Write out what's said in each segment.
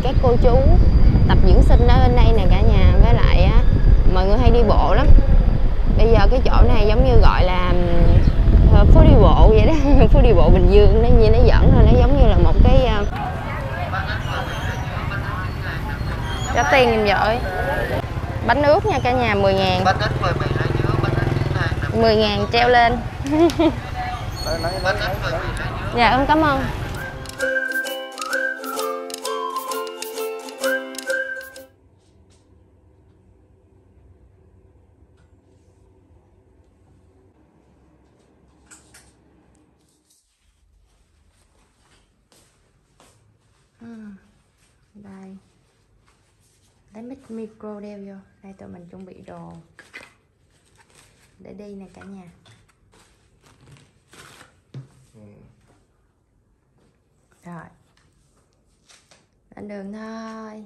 các cô chú tập dưỡng sinh ở bên đây nè cả nhà. Với lại á, mọi người hay đi bộ lắm. Bây giờ cái chỗ này giống như gọi là phố đi bộ vậy đó. Phố đi bộ Bình Dương, nó như nó dẫn thôi, nó giống như là một cái trả tiền giùm vợ. Bánh ướt nha cả nhà, 10.000. 10.000 treo lên. Dạ em cảm ơn. Đây, lấy mic micro đeo vô. Đây tụi mình chuẩn bị đồ để đi nè cả nhà. Rồi, lên đường thôi.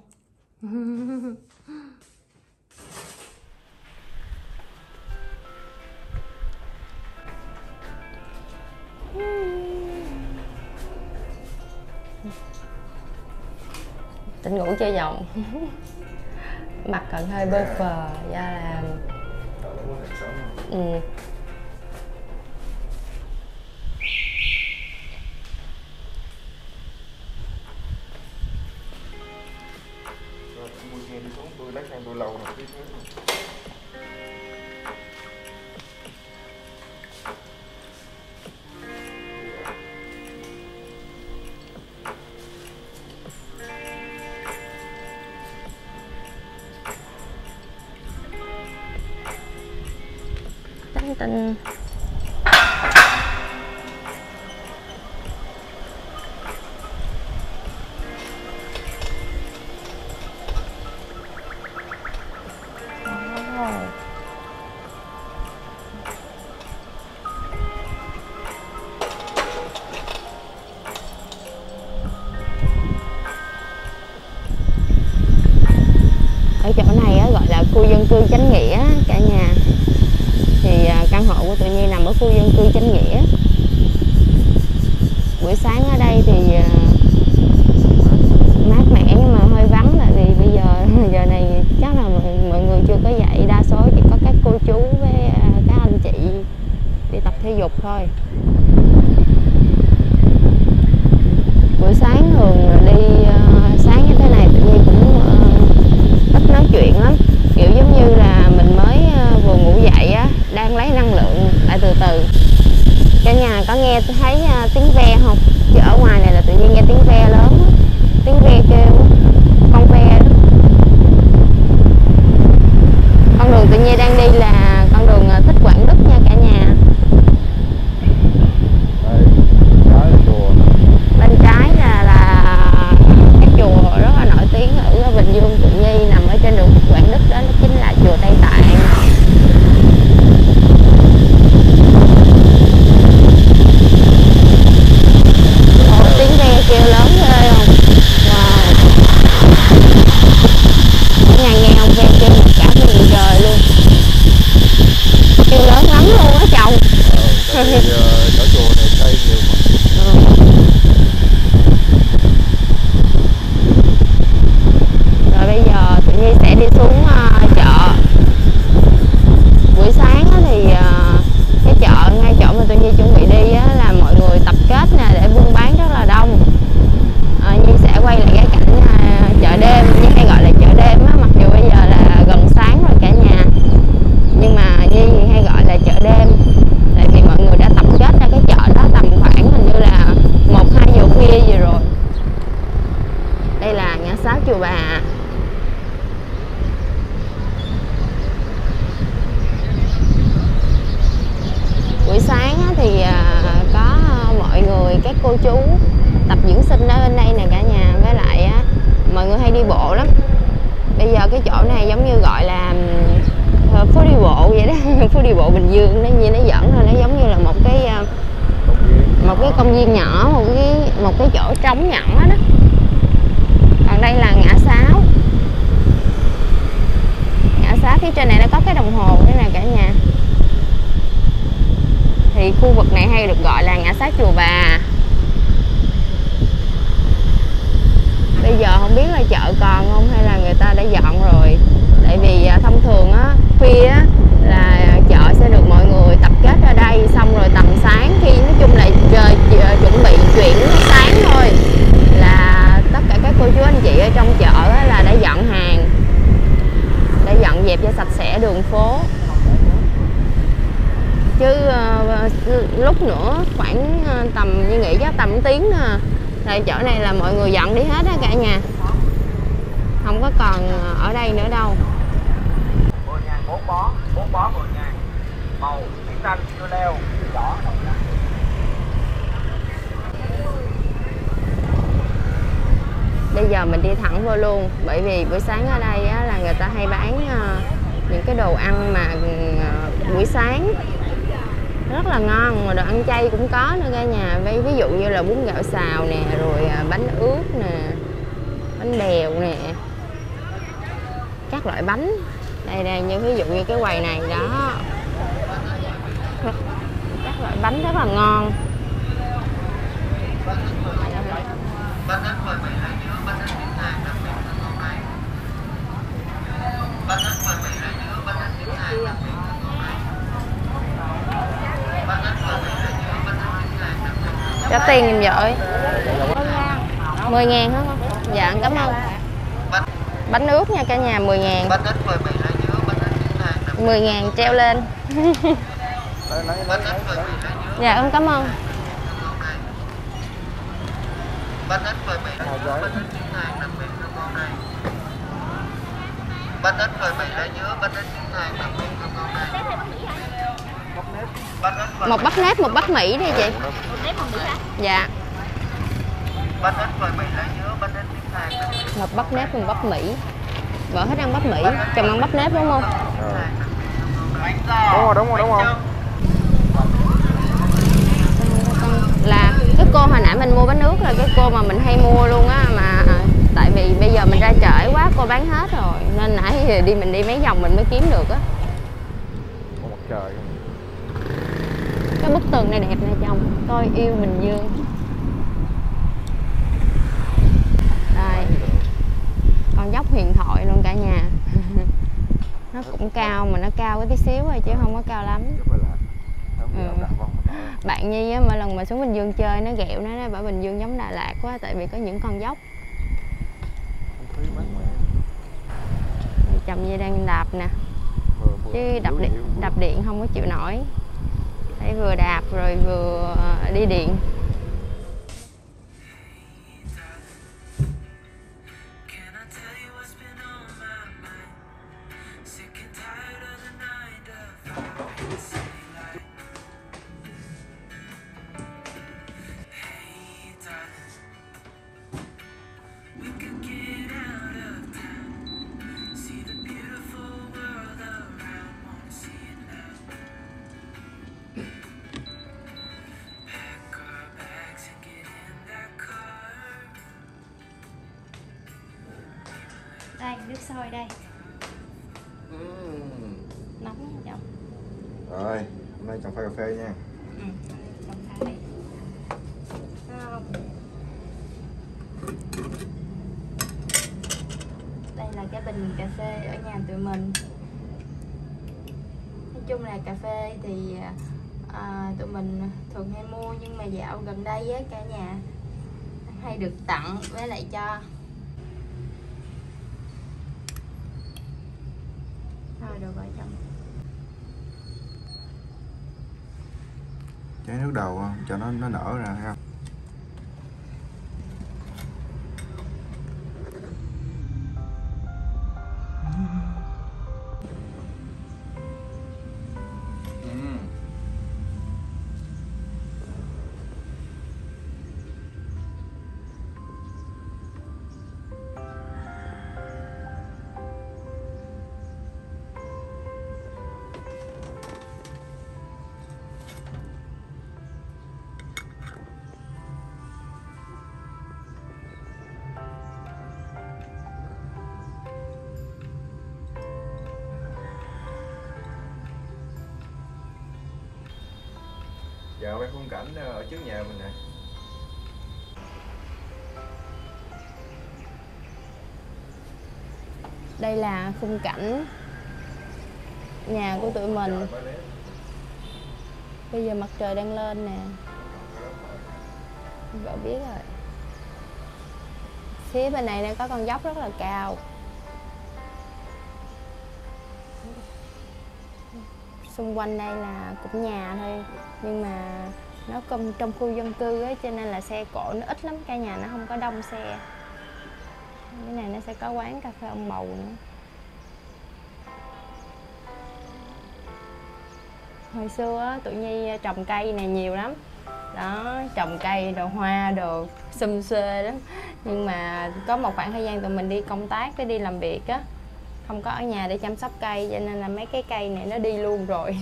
Tỉnh ngủ chơi vòng. Mặt còn hơi bơ phờ do là tình. Ở chỗ này á, gọi là khu dân cư Chánh Nghĩa cả nhà. Thì căn hộ của tụi Nhi nằm ở khu dân cư Chánh Nghĩa. Buổi sáng ở đây thì mát mẻ nhưng mà hơi vắng, tại vì bây giờ này chắc là mọi người chưa có dậy, đa số chỉ có các cô chú với các anh chị đi tập thể dục thôi. Buổi sáng thường đi sáng như thế này tụi Nhi cũng ít nói chuyện lắm, kiểu giống như là mình mới vừa ngủ dậy á, đang lấy năng lượng lại từ từ. Cả nhà có nghe thấy tiếng ve không? Chứ ở ngoài này là tự nhiên nghe tiếng ve lớn á, tiếng ve kêu, con ve đó. Con đường tự nhiên đang đi là con đường Thích Quảng Đức nha cả nhà. Bên trái là cái chùa rất là nổi tiếng ở Bình Dương tụi Nhi, nằm ở trên đường Thích Quảng Đức đó, nó chính là chùa Tây Tạng. Tiếng ve kêu lớn ghê không? Wow. Cả nhà nghe không? Ve kêu một cả miền trời luôn. Kêu lớn lắm luôn á chồng. Ở chùa này cây nhiều mà. Rồi bây giờ tụi Nhi sẽ đi xuống chợ. Buổi sáng thì cái chợ ngay chỗ mà tụi Nhi chuẩn bị đi á, là mọi người tập kết nè để buôn bán rất là đông. Nhi sẽ quay lại cái cảnh chợ đêm, Nhi hay gọi là chợ đêm á, mặc dù bây giờ là gần sáng rồi cả nhà, nhưng mà Nhi thì hay gọi là chợ đêm tại vì mọi người đã tập kết ra cái chợ đó tầm khoảng hình như là 1-2 giờ khuya gì rồi. Đây là ngã sáu Chùa Bà. Buổi sáng thì có mọi người, các cô chú tập dưỡng sinh ở bên đây nè cả nhà. Với lại mọi người hay đi bộ lắm. Bây giờ cái chỗ này giống như gọi là phố đi bộ vậy đó. Phố đi bộ Bình Dương, nó như nó dẫn thôi, nó giống như là một cái công viên nhỏ, một cái chỗ trống nhỏ đó. Còn đây là ngã sáu. Ngã sáu phía trên này nó có cái đồng hồ nữa nè cả nhà. Thì khu vực này hay được gọi là ngã sáu Chùa Bà. Bây giờ không biết là chợ còn không hay là người ta đã dọn rồi. Tại vì thông thường á, khuya á là chợ sẽ được mọi người tập kết ở đây, xong rồi tầm sáng khi nói chung là trời chuẩn bị chuyển sáng thôi là tất cả các cô chú anh chị ở trong chợ á, là đã dọn hàng, đã dọn dẹp cho sạch sẽ đường phố. Chứ lúc nữa khoảng tầm như nghĩ chắc tầm tiếng nữa là chỗ này là mọi người dọn đi hết á cả nhà, không có còn ở đây nữa đâu. 10.000 4 bó 10.000, màu biển xanh chưa leo đỏ. Bây giờ mình đi thẳng vô luôn, bởi vì buổi sáng ở đây á, là người ta hay bán những cái đồ ăn mà buổi sáng rất là ngon, mà đồ ăn chay cũng có nữa cả nhà. Ví dụ như là bún gạo xào nè, rồi bánh ướt nè, bánh bèo nè, các loại bánh. Đây như ví dụ như cái quầy này đó, các loại bánh rất là ngon. Trả tiền giùm vợ 10.000 hả con? Dạ cảm ơn. Bánh ướt nha cả nhà, 10.000. 10.000 treo lên. Dạ em cảm ơn. Một bắp nếp, một bắp Mỹ đi chị. Dạ. Một bắp nếp, một bắp Mỹ. Vợ thích ăn bắp Mỹ, chồng ăn bắp nếp đúng không? Đúng rồi. Là cái cô hồi nãy mình mua bánh nước là cái cô mà mình hay mua luôn á, mà tại vì bây giờ mình ra trễ quá cô bán hết rồi nên nãy mình đi mấy vòng mình mới kiếm được á. Mặt trời. Cái bức tường này đẹp nè chồng, tôi yêu Bình Dương. Đây, con dốc huyền thoại luôn cả nhà. Nó cũng cao mà nó cao cái tí xíu rồi chứ không có cao lắm. Bạn Nhi á, mỗi lần mà xuống Bình Dương chơi nó ghẹo nó bảo Bình Dương giống Đà Lạt quá, tại vì có những con dốc. Chồng Nhi đang đạp nè, chứ đạp điện không có chịu nổi. Để vừa đạp rồi vừa đi điện. Đây, nước sôi đây. Nóng không chồng? Rồi, hôm nay chồng pha cà phê nha. Chồng pha đi. Đây là cái bình cà phê ở nhà tụi mình. Nói chung là cà phê thì tụi mình thường hay mua, nhưng mà dạo gần đây á cả nhà hay được tặng với lại cho. Rồi được rồi chồng. Cháy nước đầu không? Cho nó nở ra thấy không? Dạ quay khung cảnh ở trước nhà mình nè. Đây là khung cảnh nhà của tụi mình. Bây giờ mặt trời đang lên nè. Vợ biết rồi. Phía bên này đang có con dốc rất là cao. Xung quanh đây là cũng nhà thôi, nhưng mà nó trong khu dân cư ấy, cho nên là xe cộ nó ít lắm, cả nhà nó không có đông xe. Cái này nó sẽ có quán cà phê ông Bầu nữa. Hồi xưa á, tụi Nhi trồng cây này nhiều lắm. Đó, trồng cây, đồ hoa, đồ xum xuê lắm. Nhưng mà có một khoảng thời gian tụi mình đi công tác, đi làm việc á, không có ở nhà để chăm sóc cây, cho nên là mấy cái cây này nó đi luôn rồi.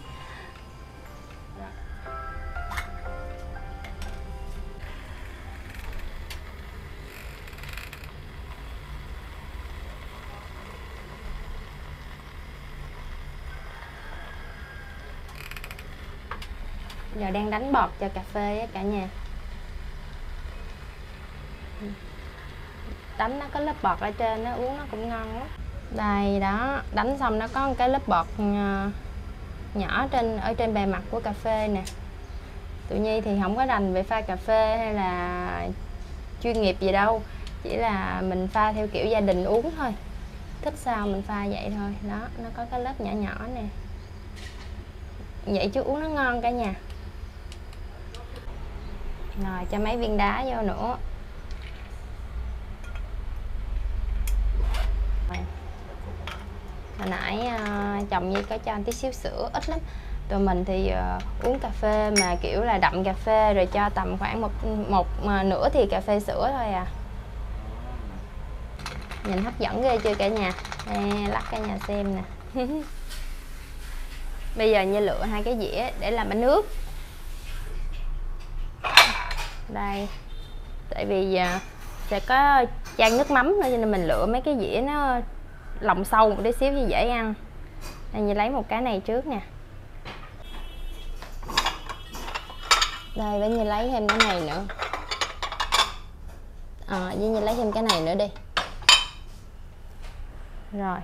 Giờ đang đánh bọt cho cà phê á cả nhà. Đánh nó có lớp bọt ở trên, nó uống nó cũng ngon lắm. Đây đó, đánh xong nó có một cái lớp bọt nhỏ ở trên bề mặt của cà phê nè. Tụi Nhi thì không có rành về pha cà phê hay là chuyên nghiệp gì đâu, chỉ là mình pha theo kiểu gia đình uống thôi, thích sao mình pha vậy thôi. Đó, nó có cái lớp nhỏ nhỏ nè, vậy chứ uống nó ngon cả nhà. Rồi cho mấy viên đá vô nữa. Hồi nãy chồng Nhi có cho anh tí xíu sữa, ít lắm. Tụi mình thì uống cà phê mà kiểu là đậm cà phê, rồi cho tầm khoảng một nửa thì cà phê sữa thôi à. Nhìn hấp dẫn ghê chưa cả nhà? Đây, lắc cả nhà xem nè. Bây giờ Nhi lựa 2 cái dĩa để làm bánh nước. Đây, tại vì sẽ có chan nước mắm nữa, cho nên mình lựa mấy cái dĩa nó lòng sâu một tí xíu cho dễ ăn. Đây, Nhi lấy một cái này trước nè. Đây, để Nhi lấy thêm cái này nữa. Với Nhi lấy thêm cái này nữa đi. Rồi.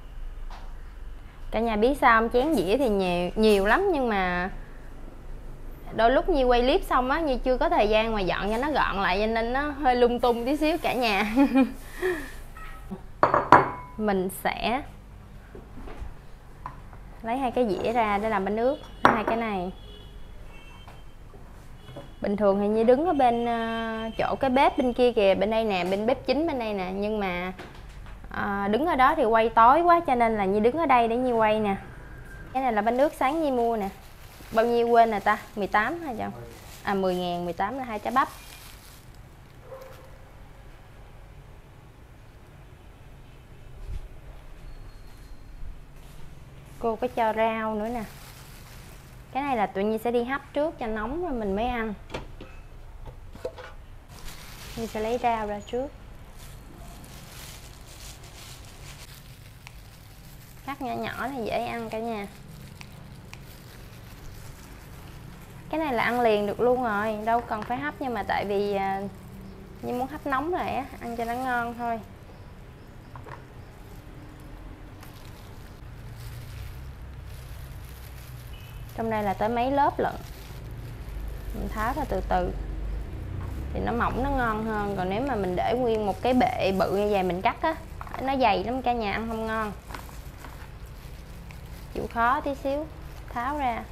Cả nhà biết sao không? Chén dĩa thì nhiều lắm, nhưng mà đôi lúc Nhi quay clip xong á, Nhi chưa có thời gian mà dọn cho nó gọn lại, cho nên nó hơi lung tung tí xíu cả nhà. Mình sẽ lấy 2 cái dĩa ra để làm bánh nước. 2 cái này bình thường thì Nhi đứng ở bên chỗ cái bếp bên kia kìa, bên đây nè, bên bếp chính bên đây nè, nhưng mà đứng ở đó thì quay tối quá, cho nên là Nhi đứng ở đây để Nhi quay nè. Cái này là bánh nước sáng Nhi mua nè. Bao nhiêu quên nè ta? 18 hả chồng? 10.000, 18 là 2 trái bắp. Cô có cho rau nữa nè. Cái này là tụi Nhi sẽ đi hấp trước cho nóng rồi mình mới ăn. Nhi sẽ lấy rau ra trước. Cắt nhỏ nhỏ thì dễ ăn cả nhà. Cái này là ăn liền được luôn rồi, đâu cần phải hấp, nhưng mà tại vì Nhi muốn hấp nóng lại á, ăn cho nó ngon thôi. Trong đây là tới mấy lớp lận, mình tháo ra từ từ thì nó mỏng, nó ngon hơn. Còn nếu mà mình để nguyên một cái bệ bự như vậy mình cắt á, nó dày lắm cả nhà, ăn không ngon. Chịu khó tí xíu, tháo ra.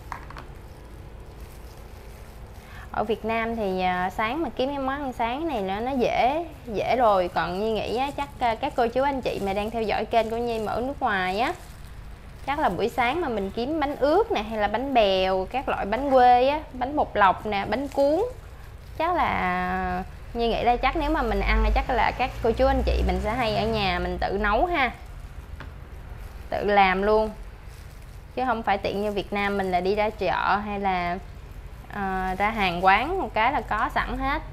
Ở Việt Nam thì sáng mà kiếm cái món ăn sáng này nó dễ rồi. Còn Nhi nghĩ á, chắc các cô chú anh chị mà đang theo dõi kênh của Nhi mà ở nước ngoài á, chắc là buổi sáng mà mình kiếm bánh ướt nè, hay là bánh bèo, các loại bánh quê á, bánh bột lọc nè, bánh cuốn, chắc là Nhi nghĩ là chắc nếu mà mình ăn chắc là các cô chú anh chị mình sẽ hay ở nhà mình tự nấu ha, tự làm luôn, chứ không phải tiện như Việt Nam mình là đi ra chợ hay là ra hàng quán một cái là có sẵn hết.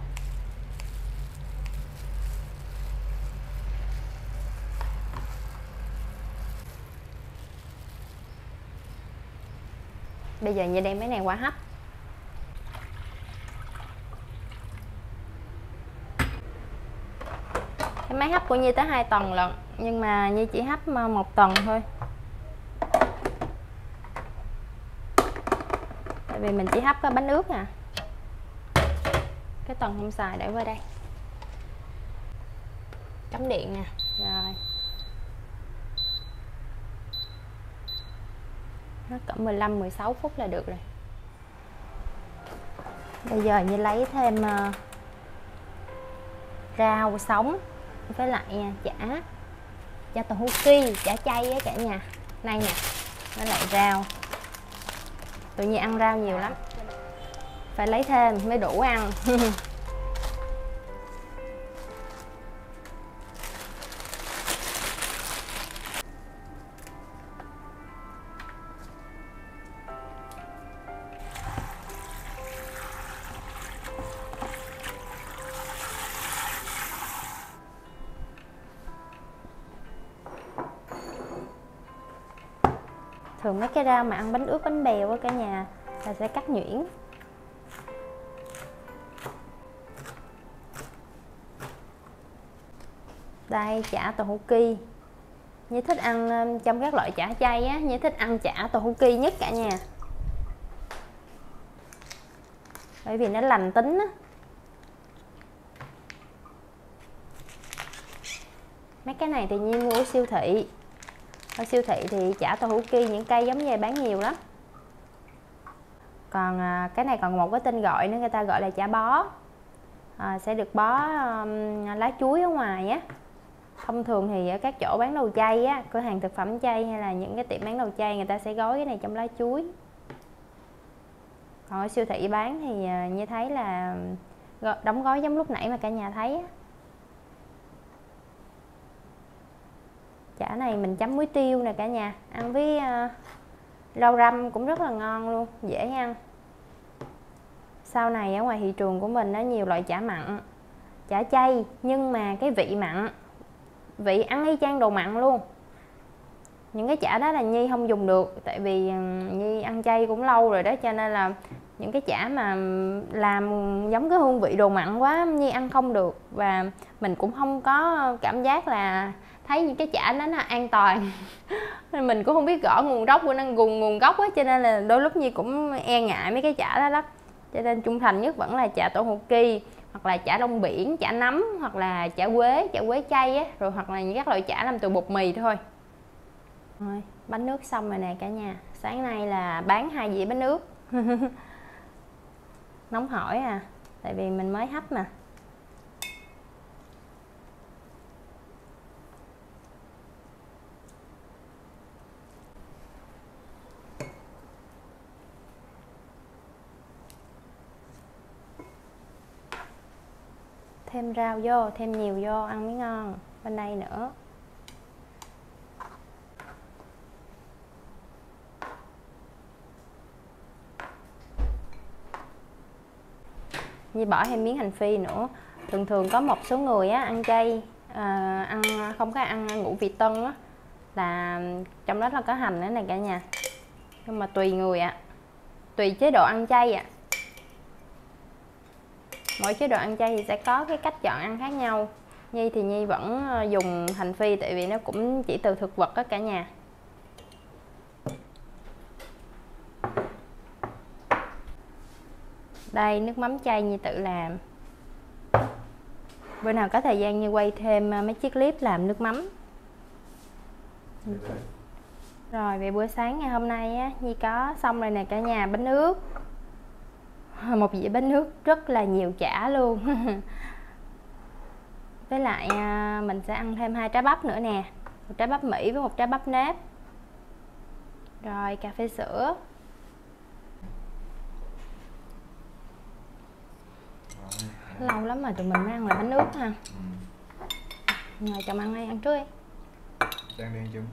Bây giờ Nhi đem cái này qua hấp. Cái máy hấp của Nhi tới 2 tầng lận, nhưng mà Nhi chỉ hấp một tầng thôi, tại vì mình chỉ hấp có bánh ướt à, cái tầng không xài để qua đây. Cắm điện nè, rồi nó cỡ 15-16 phút là được rồi. Bây giờ Nhi lấy thêm rau sống với lại chả tàu hũ ki, chả chay á cả nhà. Này nè, với lại rau. Tụi Nhi ăn rau nhiều lắm, phải lấy thêm mới đủ ăn. Thường mấy cái rau mà ăn bánh ướt bánh bèo á cả nhà là sẽ cắt nhuyễn. Đây chả tàu hũ ki. Như thích ăn trong các loại chả chay á, Như thích ăn chả tàu hũ ki nhất cả nhà, bởi vì nó lành tính á. Mấy cái này thì Nhi mua ở siêu thị. Ở siêu thị thì chả tàu hũ ki những cây giống như bán nhiều lắm. Còn cái này còn một cái tên gọi nữa, người ta gọi là chả bó. Sẽ được bó lá chuối ở ngoài á. Thông thường thì ở các chỗ bán đồ chay á, cửa hàng thực phẩm chay hay là những cái tiệm bán đồ chay, người ta sẽ gói cái này trong lá chuối. Còn ở siêu thị bán thì như thấy là đóng gói giống lúc nãy mà cả nhà thấy á. Chả này mình chấm muối tiêu nè cả nhà, ăn với rau răm cũng rất là ngon luôn, dễ ăn. Sau này ở ngoài thị trường của mình nó nhiều loại chả mặn, chả chay nhưng mà cái vị mặn, vị ăn y chang đồ mặn luôn. Những cái chả đó là Nhi không dùng được, tại vì Nhi ăn chay cũng lâu rồi đó, cho nên là những cái chả mà làm giống cái hương vị đồ mặn quá Nhi ăn không được. Và mình cũng không có cảm giác là thấy những cái chả đó nó an toàn. Mình cũng không biết rõ nguồn gốc của nó, nguồn gốc á, cho nên là đôi lúc Nhi cũng e ngại mấy cái chả đó lắm. Cho nên trung thành nhất vẫn là chả tàu hũ ki, hoặc là chả rong biển, chả nấm, hoặc là chả quế chay á, rồi hoặc là những các loại chả làm từ bột mì thôi. Rồi, bánh nước xong rồi nè cả nhà. Sáng nay là bán 2 dĩa bánh nước. Nóng hổi à, tại vì mình mới hấp mà. Thêm rau vô, thêm nhiều vô ăn mới ngon. Bên đây nữa. Như bỏ thêm miếng hành phi nữa. Thường có một số người á ăn chay, ăn không có ăn ngũ vị tân á, là trong đó là có hành nữa này cả nhà. Nhưng mà tùy người ạ, tùy chế độ ăn chay ạ. Mỗi chế độ ăn chay thì sẽ có cái cách chọn ăn khác nhau. Nhi thì Nhi vẫn dùng hành phi, tại vì nó cũng chỉ từ thực vật đó cả nhà. Đây nước mắm chay Nhi tự làm. Bữa nào có thời gian Nhi quay thêm mấy chiếc clip làm nước mắm. Rồi về bữa sáng ngày hôm nay á, Nhi có xong rồi nè cả nhà. Bánh nước, một dĩa bánh nước rất là nhiều chả luôn. Với lại mình sẽ ăn thêm 2 trái bắp nữa nè, một trái bắp Mỹ với một trái bắp nếp. Rồi cà phê sữa. Lâu lắm mà tụi mình mới ăn là bánh nước ha. Ngồi chồng ăn, ăn trước đi. Đang đi chung.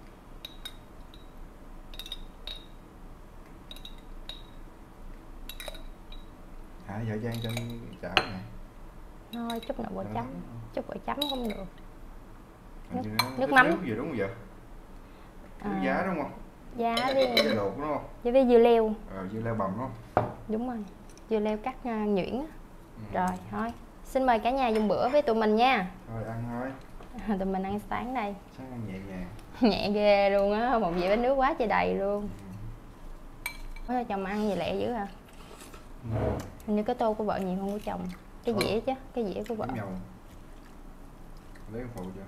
Dạ Giang cho chảo này. Thôi chút nào bỏ chấm, chút bỏ chấm không được. Nước mắm gì đúng không vậy? Giá đúng không? Giá đi. Giá luộc đúng không? Với dưa leo. Dưa leo bằm đúng không? Đúng rồi, dưa leo cắt nhuyễn. Rồi thôi, xin mời cả nhà dùng bữa với tụi mình nha. Rồi ăn thôi. Tụi mình ăn sáng đây. Sáng ăn nhẹ nhàng. Nhẹ ghê luôn á, một dĩa bánh nước quá trời đầy luôn. Có cho chồng ăn gì lẹ dữ hả? Hình như cái tô của vợ nhiều hơn của chồng. Cái dĩa chứ, cái dĩa của vợ. Nhậu. Lấy phụ cho.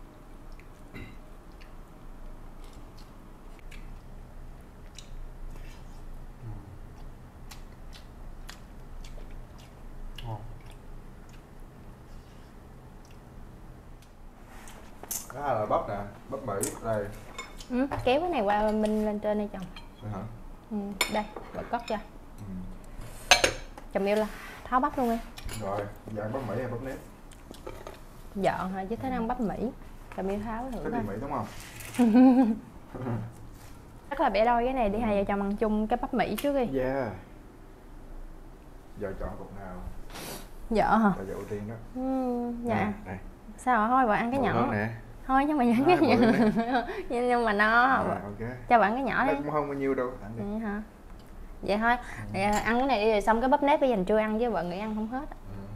Đó là bắp nè, bắp Mỹ đây. Kéo cái này qua bên lên trên đây chồng. Đây hả? Đây, vợ cất cho. Ừ. Chồng yêu là tháo bắp luôn đi. Rồi, giờ bắp Mỹ hay bắp nếp? Dọn hả, chứ thích ăn bắp Mỹ. Chồng yêu tháo thử Cái coi. gì Mỹ đúng không? Chắc là bẻ đôi cái này đi, hai vợ chồng ăn chung cái bắp Mỹ trước đi. Yeah. Giờ chọn cục nào? Vợ hả? Là giờ ưu tiên đó. Dạ. Đây. Sao hả? Thôi vợ ăn cái nhỏ. Nè. Thôi nhưng mà vẫn cái nhỏ. Nhưng mà nó. Ok. Cho bạn cái nhỏ Nó đi. cũng không bao nhiêu đâu. Ăn đi. Vậy hả? Vậy thôi. Vậy ăn cái này đi rồi xong cái bắp nếp bây giờ trưa ăn với vợ nghĩ ăn không hết.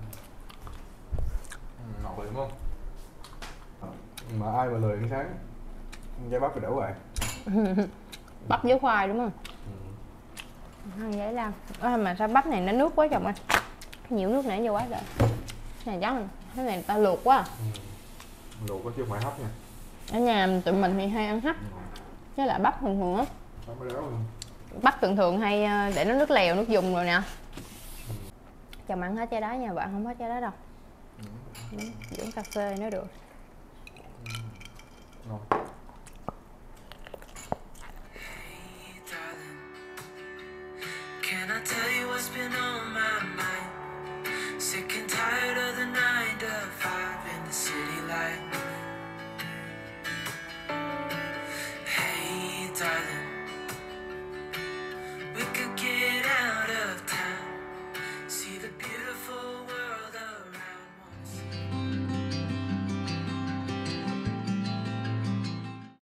Ngọt lắm không? Mà ai mà lười ăn sáng ăn trái bắp thì đủ rồi. Bắp với khoai đúng không? Ăn dễ làm. Mà sao bắp này nó nước quá chồng ơi. Nhiều nước nãy vô quá rồi. Này chắc là cái này ta luộc quá à. Luộc có chứ không phải hấp nha. Ở nhà tụi mình thì hay ăn hấp. Với lại bắp thường thường á. Bắp mới đéo luôn. Bắp thường thường hay để nó nước lèo, nước dùng rồi nè. Chồng ăn hết trái đó nha, bạn không hết trái đó đâu. Dưỡng cà phê nữa được. Ngon.